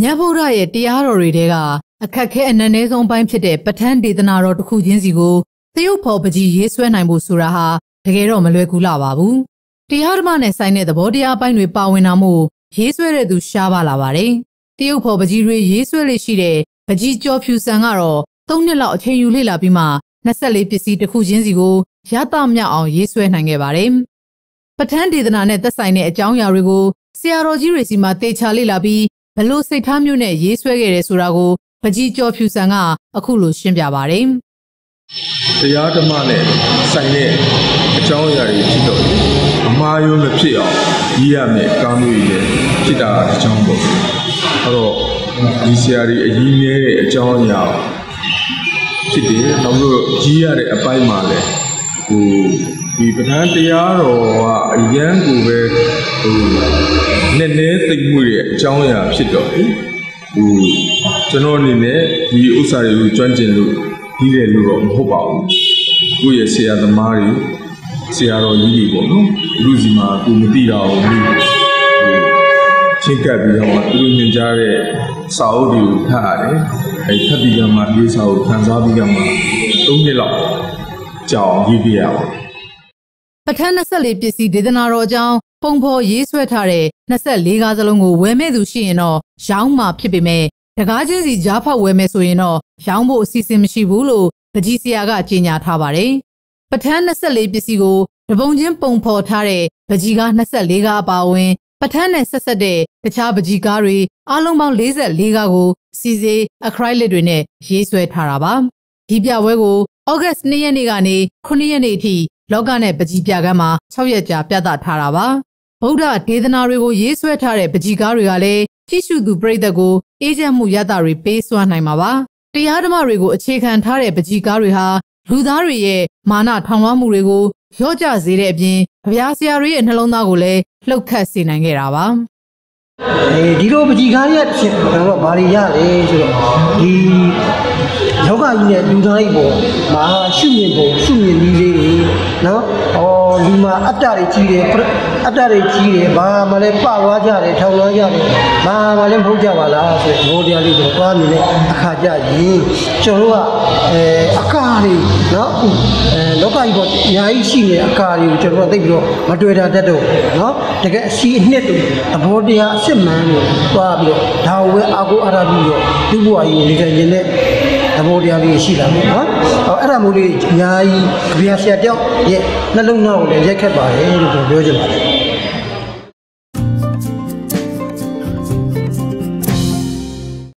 ညဗုဒ္ဓရဲ့တရားတော်တွေတဲကအခက်ခဲအနည်းဆုံးပိုင်းဖြစ်တဲ့ပဋ္ဌာန်းဒေသနာတော်တစ်ခုချင်းစီကိုသရုပ်ဖော်ပကြီးရေးဆွဲနိုင်ဖို့ဆိုတာဟာတကယ်တော့မလွယ်ကူလာပါဘူး။တရားဓမ္မနဲ့ဆိုင်တဲ့သဘောတရားပိုင်းတွေပါဝင်တာမို့ရေးဆွဲတဲ့သူရှားပါလာပါတယ်။တရုပ်ဖော်ပကြီးတွေရေးဆွဲလေရှိတဲ့ပကြီးကျော်ဖြူစံကတော့3နှစ်လောက်အချိန်ယူလေ့လာပြီးမှ24ပစ္စည်းတစ်ခုချင်းစီကိုရသမြောက်အောင်ရေးဆွဲနိုင်ခဲ့ပါတယ်။ပဋ္ဌာန်းဒေသနာနဲ့သက်ဆိုင်တဲ့အကြောင်းအရာတွေကိုဆရာတော်ကြီးတွေစီမှာတေချာလေ့လာပြီးဘလို့စိတ်ထားမျိုးနဲ့ရေးဆွဲခဲ့တယ်ဆိုတာကိုပကြီးကျော်ဖြူစံကအခုလိုရှင်းပြပါတယ်။တရားဓမ္မနဲ့ဆိုင်တဲ့အကြောင်းအရာတွေဖြစ်တော့အမှားယွင်းမဖြစ်အောင်ရေးရမယ်ကောင်းလို့ရတယ်ဖြစ်တာအကြောင်းပေါ့။အဲ့တော့ဒီဆရာကြီးအကြီးနည်းတဲ့အကြောင်းအရာဖြစ်တယ်။နောက်ပြီးရေးရတဲ့အပိုင်းမှာလည်းဒီပဋ္ဌာန်းတရားတော်ကအရန်ကိုပဲနည်းနည်းသိမှုရဲ့အကြောင်းအရာဖြစ်တော့ကျွန်တော်အနေနဲ့ဒီဥစ္စာတွေကိုကျွမ်းကျင်လို့ပြီးတယ်လို့တော့မဟုတ်ပါဘူး။ကိုယ့်ရဲ့ဆရာသမားတွေဆရာတော်ကြီးတွေပေါ့နော်။လူစီမှာကိုမသိတာကိုချင်းကပ်ပြီးတော့သူတို့ညွှန်ကြားတဲ့စာအုပ်တွေကိုဖတ်ရတယ်။ဖတ်ပြီးကမှဒီစာအုပ်ခန်းစားပြီးကမှ3နှစ်လောက်ကြာအောင်ရေးပြရပါပဋ္ဌာန်း24ပစ္စည်းဒေသနာတော်အကြောင်းပုံဖော်ရေးဆွဲထားတဲ့24ကားစလုံးကိုဝယ်မဲ့သူရှိရင်တော့ရောင်းမှာဖြစ်ပေမဲ့တကားချင်းစီကြားဖောက်ဝယ်မဲ့ဆိုရင်တော့ရောင်းဖို့အစီအစဉ်မရှိဘူးလို့ပကြီးဆရာကကြေညာထားပါတယ်။ပဋ္ဌာန်း24ပစ္စည်းကိုတပုံချင်းပုံဖော်ထားတဲ့ပကြီးကား24ကားအပါအဝင်ပဋ္ဌာန်းနဲ့ဆက်ဆက်တဲ့တခြားပကြီးကားတွေအားလုံးပေါင်း44ကားကိုစီစေအခရိုက်လစ်တွေနဲ့ရေးဆွဲထားတာပါ။ဒီပြပွဲကိုဩဂတ်2ရက်နေ့ကနေ9ရက်နေ့အထိလောကနဲ့ပကြီးပြကမ်းမှာ6ရက်ကြာပြသထားတာပါဗုဒ္ဓဒေသနာတွေကိုရေးဆွဲထားတဲ့ပကြီးကားတွေကလည်းကြည့်ရှုသူပရိသတ်ကိုအေးချမ်းမှုရတာတွေပေးစွမ်းနိုင်မှာပါတရားဓမ္မတွေကိုအခြေခံထားတဲ့ပကြီးကားတွေဟာလူသားတွေရဲ့မာနထောင်လွှားမှုတွေကိုရော့ကျစေတဲ့အပြင်ဗျာဆရာတွေရဲ့နှလုံးသားကိုလည်းလှုပ်ခတ်စေနိုင်ခဲ့တာပါဒီလိုပကြီးကားရတဲ့ဖြစ်တော့ဘာတွေရလဲဆိုတော့ဒီယောဂကြီးနဲ့လူသားကြီးပေါ်မှာရှုမြင်ပုံရှုမြင်နည်းလေးတွေနော်လူမှာအတ္တတွေကြီးတယ်အတ္တတွေကြီးတယ်ဘာမှလည်းပသွားကြတယ်ထောင်လွှားကြတယ်ဘာမှလည်းမဟုတ်ကြပါလားဆိုတဲ့ဘောတရားလေးကိုသွားနေတဲ့အခါကြရင်ကျွန်တော်တို့ကအကားတွေနော်လောကကြီးပေါ်အများကြီးရှိနေတဲ့အကားတွေကိုကျွန်တော်တို့သိပြီးတော့မတွေ့တာတတ်တော့နော်တကယ်အစီအနှစ်တွေသဘောတရားအစစ်မှန်ကိုသွားပြီးတော့ဒါကိုပဲအာကိုအာရပြီးတော့ဒီဘဝကြီးကိုနေထိုင်နေတဲ့သဘောတရားလေးရှိလာတယ်နော်အဲ့ဒါမျိုးလေးအများကြီးကြပြဆရာတယောက်ရဲ့နှလုံးသားကိုလည်းရိုက်ခတ်ပါတယ်လို့ပြောချင်ပါတယ်